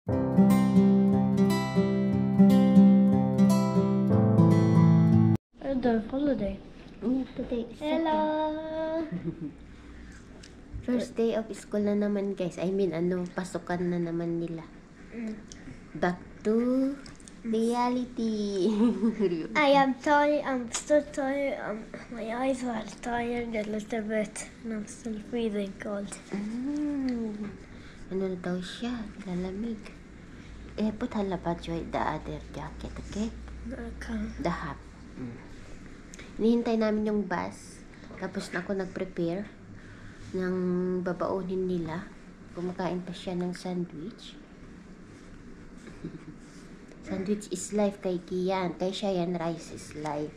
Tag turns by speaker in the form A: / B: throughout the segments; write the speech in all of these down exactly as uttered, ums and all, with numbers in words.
A: The holiday.
B: Mm, today is
A: Hello.
B: First day of school na naman, guys. I mean, ano, pasukan na naman nila.
A: Mm.
B: Back to reality.
A: I am tired. I'm so tired. Um, my eyes are tired a little bit, and I'm still freezing cold.
B: Mm. Ano na daw siya? Lalamig. Eh, put halabat joy the other jacket, okay?
A: Okay.
B: The hat. Mm. Hinihintay namin yung bus. Tapos na ako nag-prepare ng babaunin nila. Kumakain pa siya ng sandwich. Sandwich is life kay Kian. Kay siya yan, rice is life.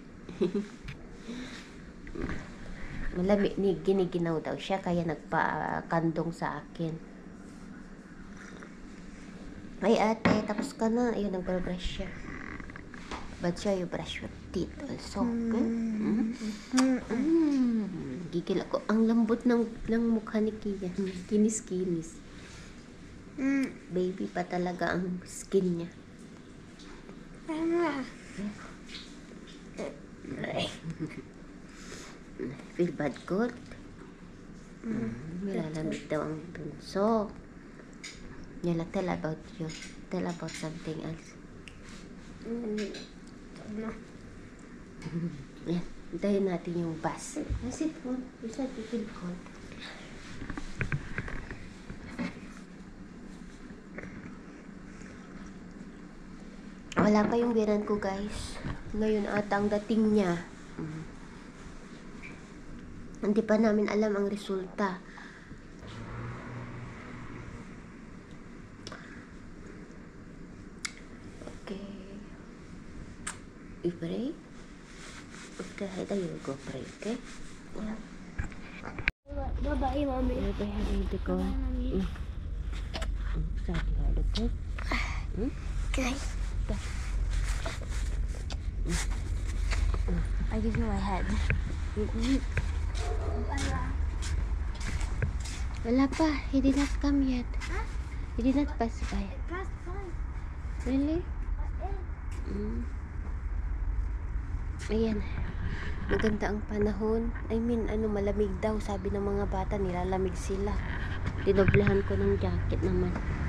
B: Malamig, giniginaw daw siya. Kaya nagpa-kandong sa akin. Ay ate, tapos ka na. Ayun, nag-brush siya. But siya, you brush your teeth also. Okay? Mm. Mm. Gigil ako. Ang lambot ng, ng mukha ni Kian. Kinis-kinis.
A: Mm.
B: Baby pa talaga ang skin niya. Feel bad good? Mm. Nilalamig daw ang bunso. Yala, tell about you. Tell about something else.
A: Mm. No.
B: Yan. Hintayin natin yung bus. Sit down. You said you feel cold. Wala pa yung biran ko, guys. Ngayon ata ang dating niya. Mm. Hindi pa namin alam ang resulta. Okay. You pray? After that, you go pray, okay? Yeah.
A: Bye-bye, Mommy.
B: Bye-bye, Habibi ko. Mm. Sabi ka, okay? Hmm?
A: Okay. I give you my head.
B: Mm-hmm. Wala pa. He did not come yet.
A: Huh?
B: He did not pass by.
A: That's fine.
B: Really? Mm. Ayan. Maganda ang panahon. I mean, ano, malamig daw. Sabi ng mga bata, nilalamig sila. Dinoblehan ko ng jacket naman.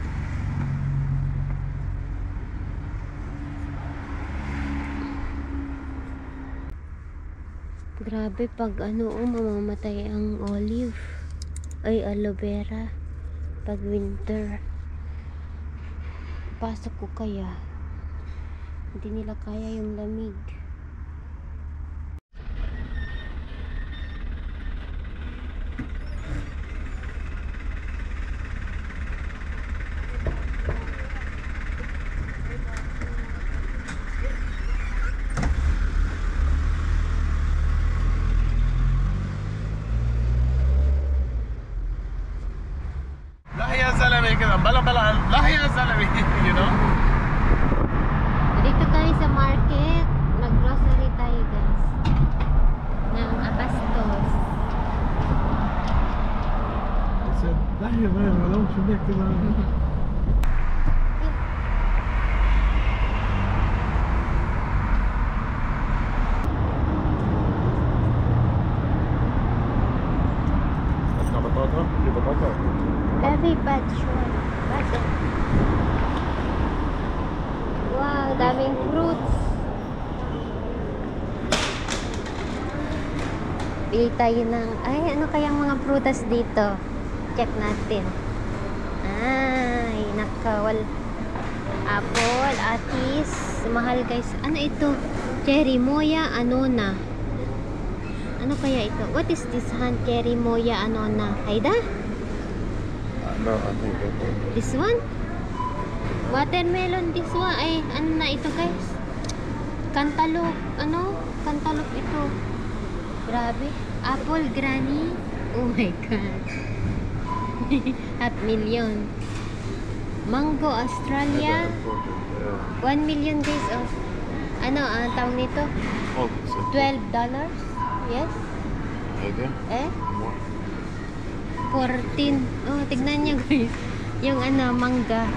B: Grabe pag ano, oh, mamamatay ang olive. Ay, aloe vera. Pag winter. Pasok ko kaya. Hindi nila kaya yung lamig.
C: Bala bala lah ya Zalami, you know.
B: Dito tayo sa market. Nag-grocery tayo, guys. Ng Abastos.
C: I said, lah ya man, wala mo siya kailangan.
B: Every bad short. Wow, daming fruits. Bili tayo ng, ay, ano kayang mga prutas dito? Check natin. Ay, nakawal. Apple, atis. Mahal, guys. Ano ito? Cherry moya anona. Ano kaya ito? What is this hand? Cherry moya anona. Haida?
C: No, I think that
B: This one? Watermelon, this one. Ay, ano na ito, guys? Cantaloupe. Ano? Cantaloupe ito. Grabe. Apple granny. Oh my God. Half million. Mango Australia. one million, guys. Oh. Ano ang tawag nito?
C: Oh,
B: twelve dollars? Yes?
C: okay.
B: Eh? fourteen. Oh, tignan nyo, guys. Yung ano, mangga.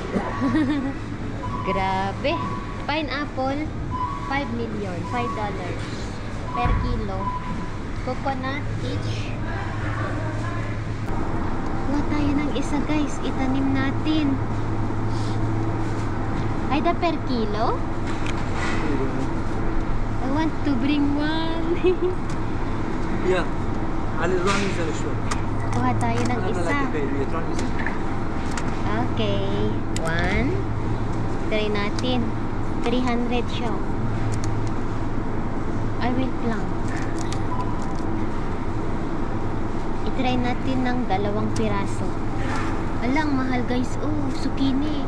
B: Grabe. Pineapple, five million, five dollars per kilo. Coconut each. Kuha tayo ng isa guys, itanim natin. Ay da per kilo? I want to bring one.
C: Yeah. على الران ينزل شوي.
B: Kuha tayo ng isa. Okay. One. Try natin. three hundred siya. I will plant. I-try natin ng dalawang piraso. Alang, mahal guys. Oh, zucchini.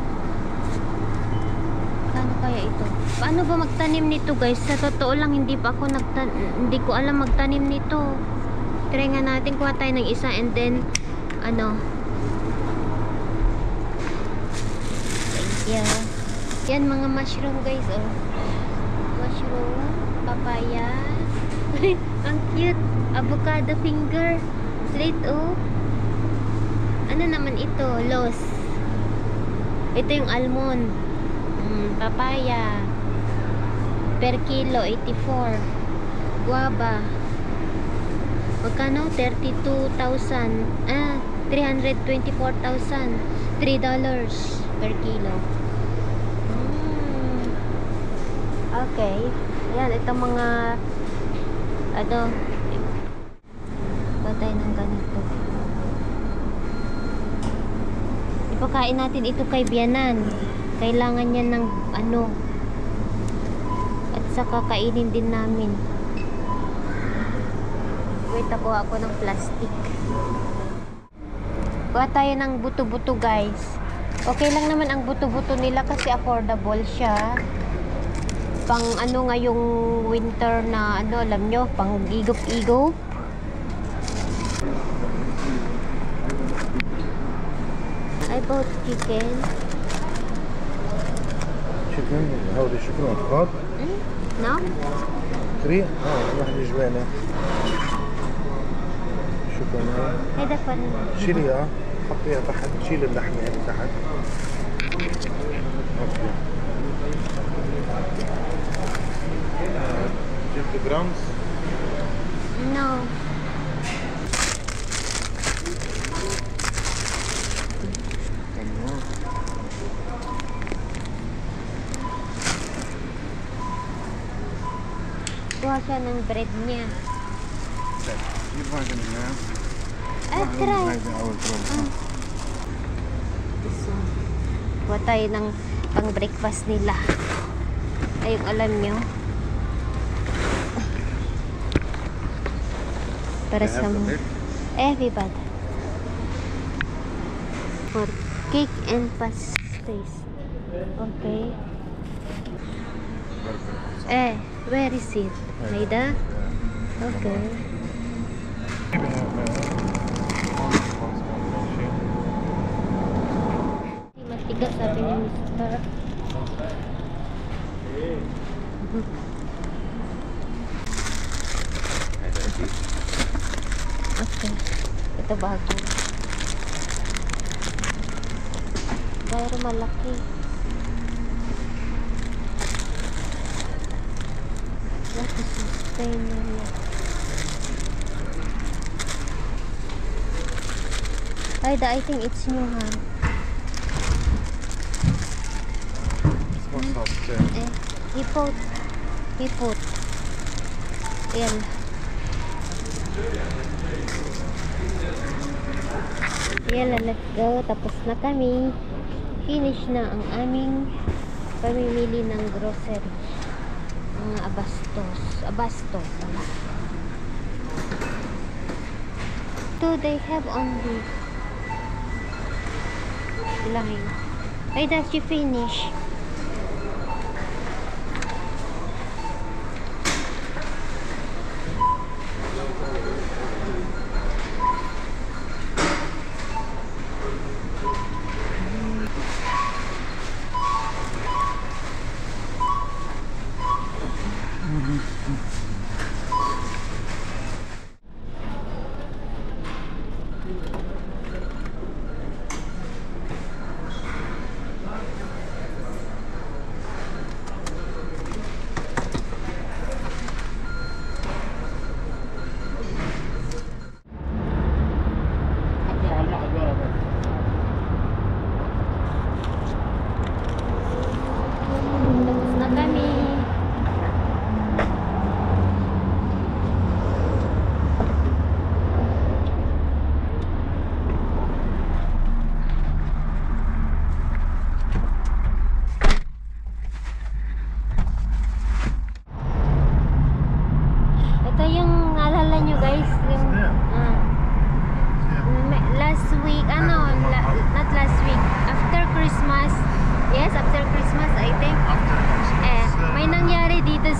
B: Kano kaya ito? Paano ba magtanim nito guys? Sa totoo lang, hindi pa ako nagtan hindi ko alam magtanim nito. Try nga natin, kuha tayo ng isa and then ano, thank you. Yan mga mushroom guys, oh. Mushroom, papaya. Ang cute. Avocado finger. Sweet, oh. Ano naman ito? Los. Ito yung almond. Mm, papaya. Per kilo, eighty-four. Guava. Magkano? thirty-two thousand. Ah, three hundred twenty-four thousand. three dollars per kilo. Mm. Okay. Yan, ito mga ano, patay ng ganito. Ipakain natin ito kay Bianan. Kailangan niya ng ano, at saka kainin din namin. Wait, ako ako ng plastic. Kuha tayo ng buto-buto guys. Okay lang naman ang buto-buto nila kasi affordable siya. Pang ano ngayong winter na ano, alam nyo, pang igop-igop. I bought chicken.
C: شكرا هودي شكرا فقط
B: No?
C: كري اه واحد جبانه شكرا
B: Heda pa rin.
C: شيليها حطيها تحت شيل اللحمه هذه تحت اوكي جبت جرامز
B: No. Kuha siya ng bread niya.
C: جيب واحده منها
B: Ah, try.
C: هذا اول تروح
B: Kuha tayo ng pang breakfast nila. Ay, yung alam nyo. Para sa everybody. For cake and pastries. Okay. Eh, where is it? Maida? Okay. Matigas sabi ni Mister Okay. Ito bago. Pero malaki. What is this thing na? Ay, da, I think it's new, ha? Eh, hipot. Hipot. Ayan. Yan, let's go. Tapos na kami. Finish na ang aming pamimili ng grocery. Mga abastos. Abastos. Do they have only line? Ay, that's you finish.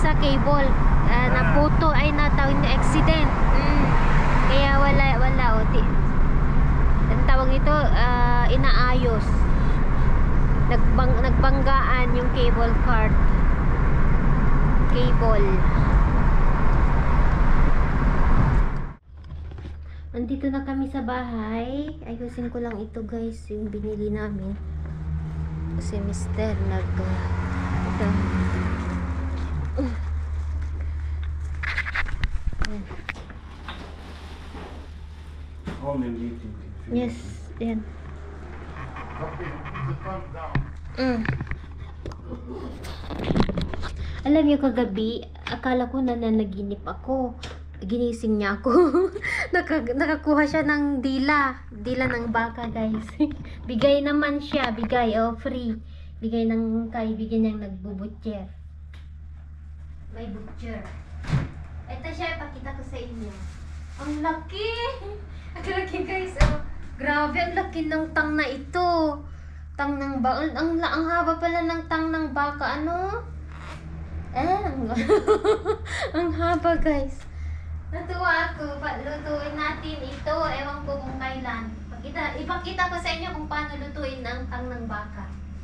B: sa cable. Uh, naputo ay natawag na accident. Mm. Kaya wala, wala. O, di, ang tawag nito, uh, inaayos. Nagbang, nagbanggaan yung cable card. Cable. Andito na kami sa bahay. Ayusin ko lang ito guys, yung binili namin. Kasi mister nag uh, ito. Uh. Uh.
C: Only meeting.
B: Yes, yan. Mm. Alam niyo kagabi, akala ko na nanaginip ako. Ginising niya ako. Naka, nakakuha siya ng dila. Dila ng baka, guys. Bigay naman siya. Bigay, oh, free. Bigay ng kaibigan niyang nagbubutcher. May butcher. Ito siya, ipakita ko sa inyo. Ang laki! Ang laki, guys. Oh, grabe, ang laki ng tang na ito. Tang ng baka. Ang, ang, ang haba pala ng tang ng baka. Ano? Eh, ang, ang haba, guys. Natuwa ako, lutuin natin ito, ewan ko kung kailan. Pakita, ipakita ko sa inyo kung paano lutuin ang tang ng baka.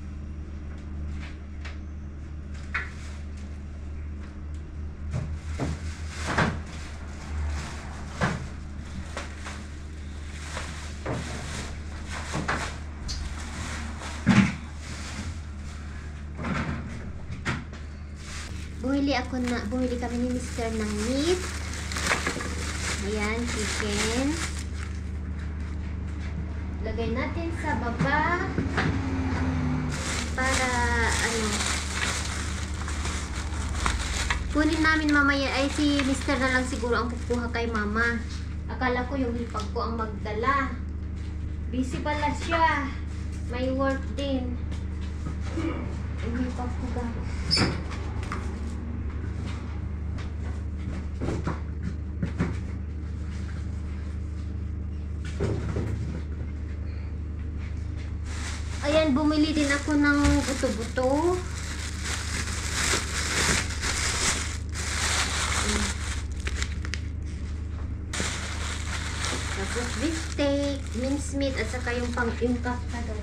B: Bumili ako na, bumili kami ni mister ng meat. Ayan, chicken. Lagay natin sa baba para ano, kunin namin mamaya. Ay si mister na lang siguro ang kukuha kay mama. Akala ko yung hipag ko ang magdala. Busy pala siya, may work din yung hipag ko, guys. Ayan, bumili din ako ng buto-buto. Tapos beef steak, minced meat, at saka yung pang-ingkap ka doon.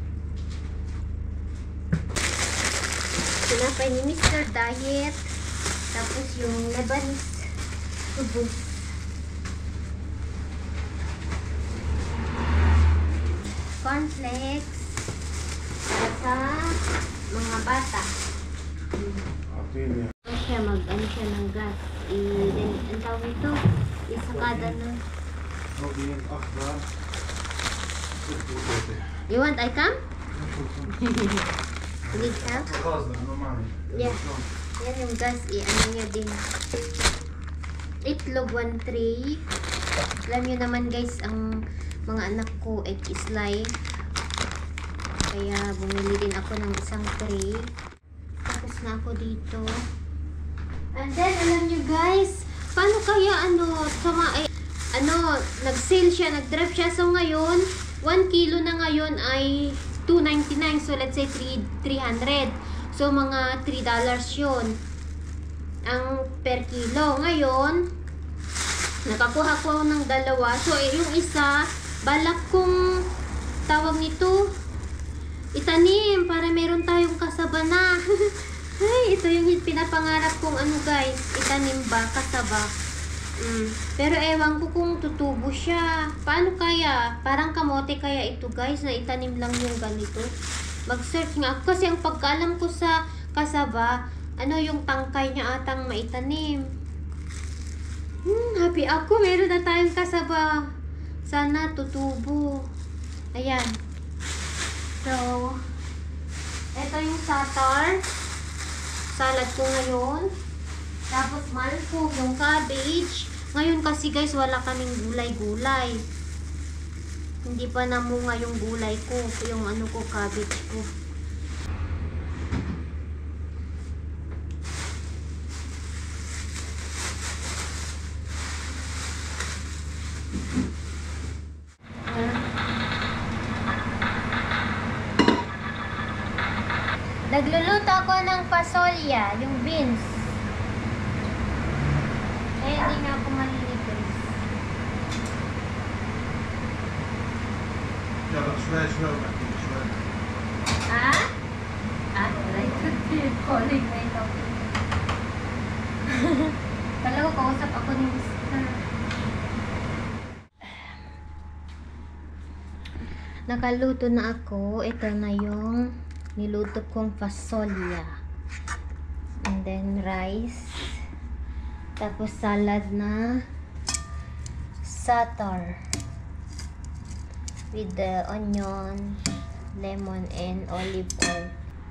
B: Sinapay ni mister Diet. Tapos yung Lebanese ubus. Cornflakes sa mga bata.
C: أعطيني.
B: Ano siya, mag, ano siya ng gas. I, then, ang tawag ito, isakada na.
C: أعطيني الأخضر.
B: You want I come? Need help?
C: خلاص لأنه معي.
B: Yeah. Yan yung gas, i-ano niya din. Itlog, one tray. Alam nyo naman guys, ang mga anak ko, egg is life. Kaya bumili din ako ng isang tray. Tapos na ako dito. And then, alam nyo guys, paano kaya ano, sama, ay, ano, nag-sale siya, nag-drop siya. So ngayon, one kilo na ngayon ay two ninety-nine. So let's say three hundred. So mga three dollars yun ang per kilo. Ngayon, nakakuha ko ng dalawa. So yung isa, balak kong tawag nito, itanim para meron tayong kasaba na. Ay, ito yung pinapangarap kong ano guys, itanim ba, kasaba. Mm. Pero ewan ko kung tutubo siya. Paano kaya? Parang kamote kaya ito guys, na itanim lang yung ganito. Mag-search nga ako kasi ang pagkaalam ko sa kasaba, ano yung tangkay niya atang maitanim. Hmm, happy ako, meron na tayong kasaba. Sana tutubo. Ayan. So, ito yung satar. Salad ko ngayon. Tapos malpug, yung cabbage. Ngayon kasi guys, wala kaming gulay-gulay. Hindi pa namunga yung gulay ko. Yung ano ko, cabbage ko. Nagluluto ako ng pasolya, yung beans. hindi nga ako malinig guys.
C: Ja, dat is vrij snel met die zwem.
B: Ah? Ah, wala yung calling na ito. Kala ko kausap ako ni mister. Nakaluto na ako. Ito na yung niluto kong fasolya. And then rice. Tapos salad na satar. With the onion, lemon, and olive oil.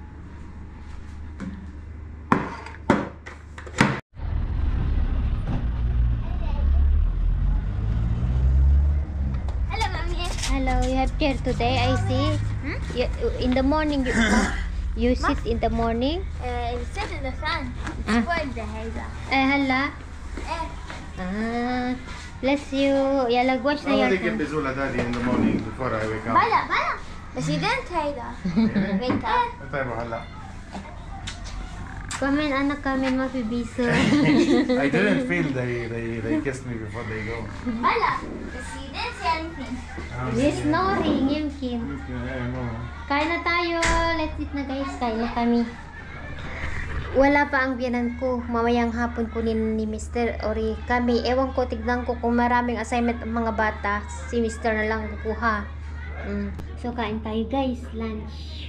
A: Hello, mommy.
B: Hello, you have chair today, I see.
A: Hmm?
B: You, in the morning, you, you sit in the morning.
A: Uh, it sit in the sun. It's
B: Ah.
A: for the hazel.
B: Eh, hala.
A: Eh,
B: Ah, bless you. Yalag wash na
C: Oh,
B: your
C: ik heb
B: hands.
C: Bezula daddy in the morning before I wake up.
A: bala, bala. بس he didn't say that. Wake up.
C: Wat hebben we هلا?
B: Kamen, anak kamen, mapibiso.
C: I didn't feel they, they, they kissed me before they go.
A: Bala. بس he didn't say anything.
B: Yes, snoring, yung Kim.
C: Yeah, mama.
B: Kain na tayo. Let's eat na guys. Kain na kami. Wala pa ang biyanan ko. Mamayang hapon kunin ni mister Ori kami. Ewan ko, tignan ko kung maraming assignment ang mga bata. Si mister na lang kukuha. Mm. So, kain tayo guys. Lunch.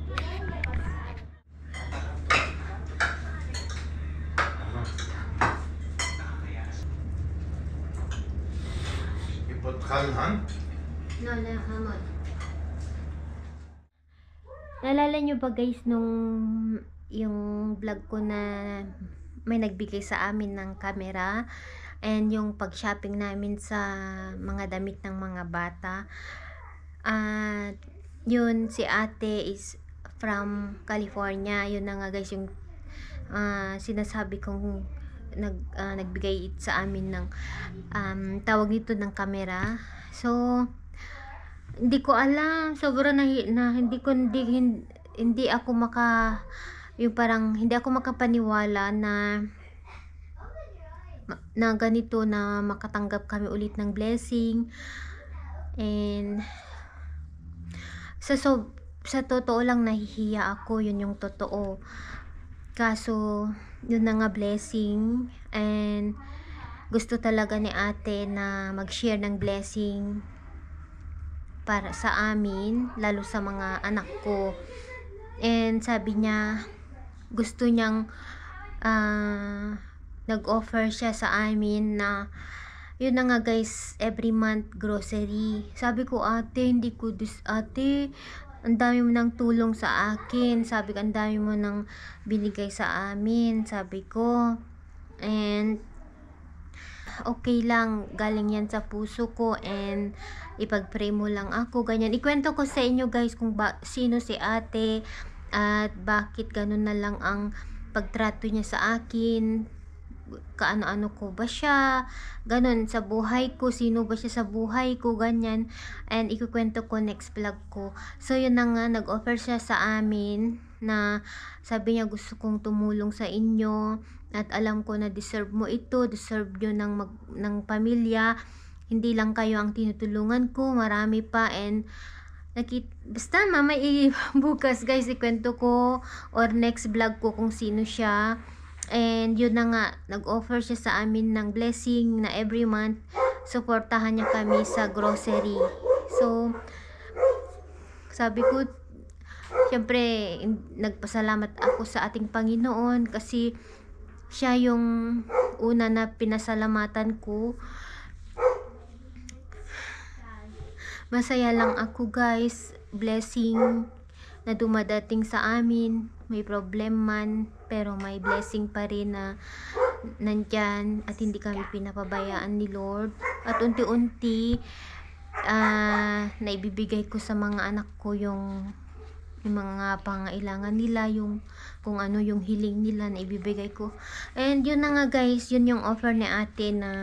C: Je put khalhan.
B: No, no, hamon. Naalala nyo ba guys nung yung vlog ko na may nagbigay sa amin ng camera and yung pag-shopping namin sa mga damit ng mga bata? At yun, si ate is from California. Yun na nga guys yung ah, sinasabi kong nag, ah, nagbigay sa amin ng um, tawag nito ng camera. So, hindi ko alam. Sobrang na, na hindi ko hindi, hindi, hindi ako maka yung parang hindi ako makapaniwala na na ganito na makatanggap kami ulit ng blessing. And sa so, sa totoo lang nahihiya ako, yun yung totoo. Kaso yun na nga blessing, and gusto talaga ni ate na mag-share ng blessing para sa amin, lalo sa mga anak ko. And sabi niya gusto niyang uh, nag-offer siya sa amin na yun na nga guys, every month grocery. Sabi ko, ate, hindi ko dis ate, ang dami mo nang tulong sa akin. Sabi ko, ang dami mo nang binigay sa amin. Sabi ko, and okay lang, galing yan sa puso ko, and ipag-pray mo lang ako, ganyan. Ikwento ko sa inyo guys kung ba, sino si ate at bakit ganun na lang ang pagtrato niya sa akin, kaano-ano ko ba siya, ganun sa buhay ko, sino ba siya sa buhay ko, ganyan. And ikukwento ko next vlog ko. So yun na nga, nag-offer siya sa amin na sabi niya gusto kong tumulong sa inyo at alam ko na deserve mo ito, deserve nyo ng, mag, ng pamilya, hindi lang kayo ang tinutulungan ko, marami pa. And nakit basta mama i bukas guys ikwento ko or next vlog ko kung sino siya. And yun na nga, nag-offer siya sa amin ng blessing na every month suportahan niya kami sa grocery. So sabi ko, syempre nagpasalamat ako sa ating Panginoon kasi siya yung una na pinasalamatan ko. Masaya lang ako guys, blessing na dumadating sa amin. May problem man, pero may blessing pa rin na nandyan at hindi kami pinapabayaan ni Lord. At unti-unti uh, naibibigay ko sa mga anak ko yung, yung mga pangailangan nila, yung kung ano yung hiling nila na ibibigay ko. And yun na nga guys, yun yung offer ni ate na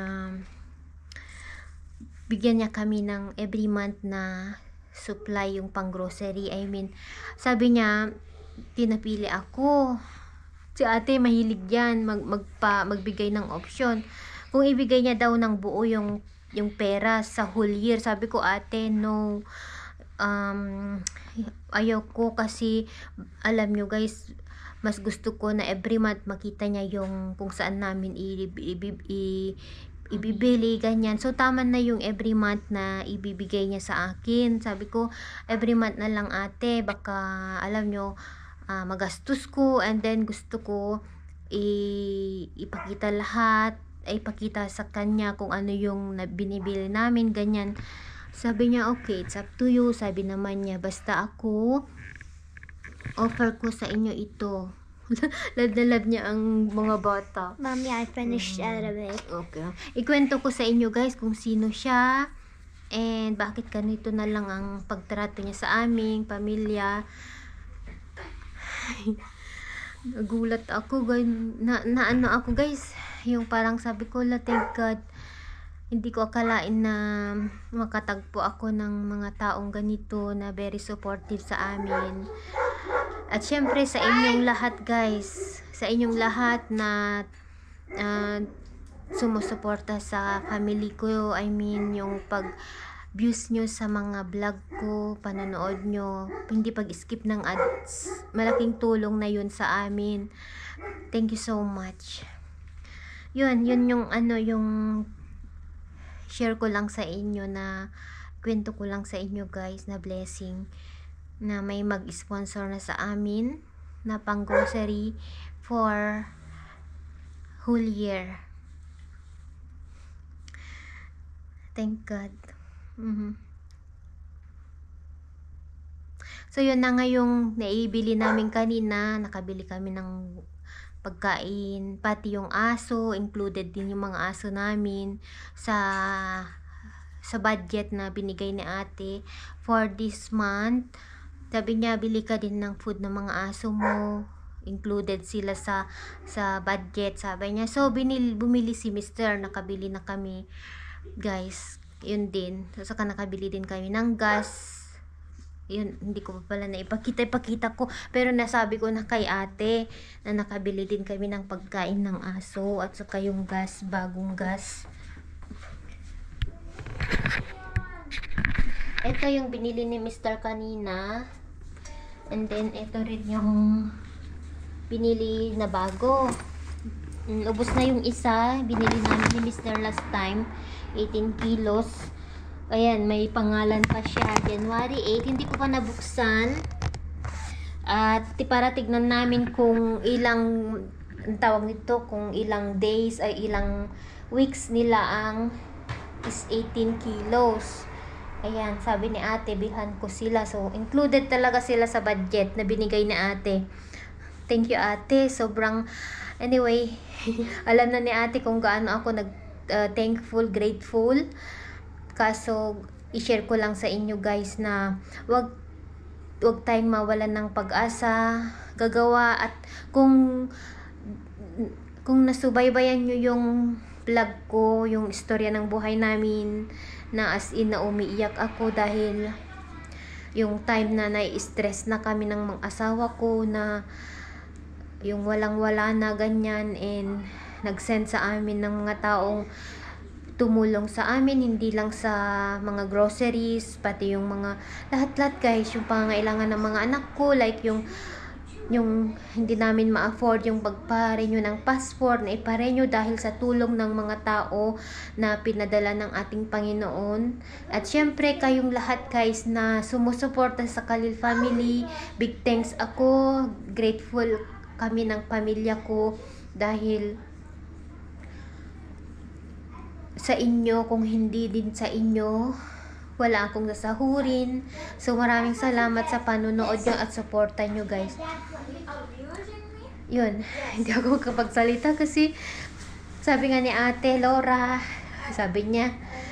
B: bigyan niya kami ng every month na supply yung pang grocery. I mean, sabi niya, tinapili ako. Si ate mahilig yan, mag, magpa, magbigay ng option. kung ibigay niya daw ng buo yung yung pera sa whole year. Sabi ko, ate, no. Um, ayoko kasi, alam nyo guys, mas gusto ko na every month makita niya yung kung saan namin i, i, i, i, ibibili, ganyan. So, tama na yung every month na ibibigay niya sa akin. Sabi ko, every month na lang ate, baka, alam nyo, uh, magastos ko, and then gusto ko i, ipakita lahat, ay ipakita sa kanya kung ano yung binibili namin, ganyan. Sabi niya, okay, it's up to you. Sabi naman niya, basta ako, offer ko sa inyo ito. Lad na lad niya ang mga bata.
A: Mommy, I finished Arabic.
B: Okay. Ikwento ko sa inyo guys kung sino siya and bakit ganito na lang ang pagtrato niya sa aming pamilya. Nagulat ako guys. Na, na ano ako guys. Yung parang sabi ko, la, thank God. Hindi ko akalain na makatagpo ako ng mga taong ganito na very supportive sa amin. At syempre sa inyong lahat guys, sa inyong lahat na uh, sumusuporta sa family ko, I mean yung pag views nyo sa mga vlog ko, panonood nyo, hindi pag-skip ng ads, malaking tulong na yun sa amin. Thank you so much. Yun, yun yung ano, yung share ko lang sa inyo, na kwento ko lang sa inyo guys, na blessing na may mag-sponsor na sa amin na pang grocery for whole year. Thank God. Mm-hmm. So yun na nga yung naibili namin kanina. Nakabili kami ng pagkain, pati yung aso, included din yung mga aso namin sa sa budget na binigay ni ate for this month. Sabi niya, bili ka din ng food ng mga aso mo, included sila sa sa budget, sabi niya. So binili, bumili si mister, nakabili na kami guys, yun din. So saka nakabili din kami ng gas. Yun, hindi ko pa pala na ipakita, ipakita ko. Pero nasabi ko na kay ate na nakabili din kami ng pagkain ng aso at saka yung gas, bagong gas. Ito yung binili ni mister kanina. And then, ito rin yung binili na bago. Ubus na yung isa. Binili namin ni mister last time. eighteen kilos. Ayan, may pangalan pa siya. January eighth. Hindi ko pa nabuksan. At para tignan namin kung ilang, ang tawag nito, kung ilang days ay ilang weeks nila ang is eighteen kilos. Ayan, sabi ni ate, bilhan ko sila. So, included talaga sila sa budget na binigay ni ate. Thank you ate. Sobrang, anyway, alam na ni ate kung gaano ako nag uh, thankful, grateful. Kaso, i-share ko lang sa inyo guys na wag wag tayong mawalan ng pag-asa, gagawa, at kung kung nasubaybayan nyo yung vlog ko, yung istorya ng buhay namin, na as in na umiiyak ako dahil yung time na nai-stress na kami ng mga asawa ko, na yung walang-wala na ganyan, and nag-send sa amin ng mga taong tumulong sa amin, hindi lang sa mga groceries, pati yung mga lahat-lahat guys, yung pangangailangan ng mga anak ko, like yung yung hindi namin ma-afford yung pagpa-renew ng passport, na ipa-renew dahil sa tulong ng mga tao na pinadala ng ating Panginoon. At syempre kayong lahat guys na sumusuporta sa Khalil family, big thanks ako, grateful kami ng pamilya ko dahil sa inyo. Kung hindi din sa inyo, wala akong sasahurin. So maraming salamat sa panonood nyo at suporta nyo guys. Yun, hindi ako makapagsalita kasi sabi nga ni ate Laura, sabi niya,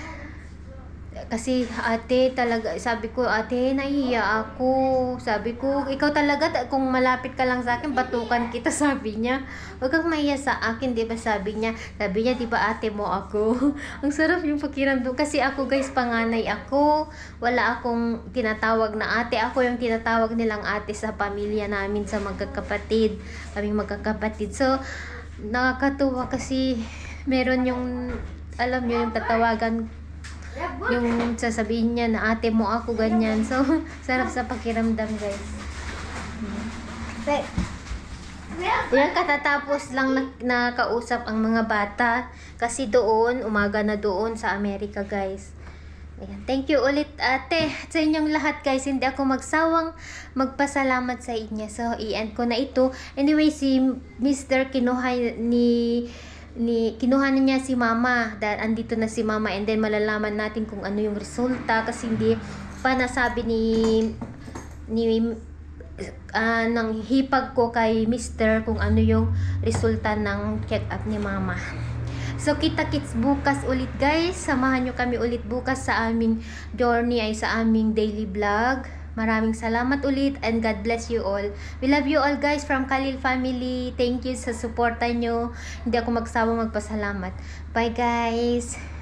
B: kasi ate talaga, sabi ko, ate nahihiya ako, sabi ko, ikaw talaga kung malapit ka lang sa akin, batukan kita, sabi niya. Huwag kang mahiya sa akin, di ba, sabi niya. Sabi niya, di ba ate mo ako? Ang sarap yung pakiramdam kasi ako guys, panganay ako, wala akong tinatawag na ate, ako yung tinatawag nilang ate sa pamilya namin, sa magkakapatid, kaming magkakapatid. So nakakatuwa kasi meron yung, alam nyo, yung tatawagan, yung sasabihin niya na ate mo ako, ganyan. So, sarap sa pakiramdam, guys. Yan, katatapos lang na, nakausap ang mga bata. Kasi doon, umaga na doon sa Amerika, guys. Ayan. Thank you ulit, ate. Sa inyong lahat, guys. Hindi ako magsawang magpasalamat sa inyo. So, i-end ko na ito. Anyway, si Mister kinuha ni... ni kinuha na niya si mama dahil andito na si mama, and then malalaman natin kung ano yung resulta kasi hindi pa nasabi ni ni uh, ng hipag ko kay mister kung ano yung resulta ng check up ni mama. So kita-kits bukas ulit, guys. Samahan nyo kami ulit bukas sa aming journey, ay sa aming daily vlog. Maraming salamat ulit and God bless you all. We love you all, guys, from Khalil family. Thank you sa suporta nyo. Hindi ako magsawang magpasalamat. Bye, guys.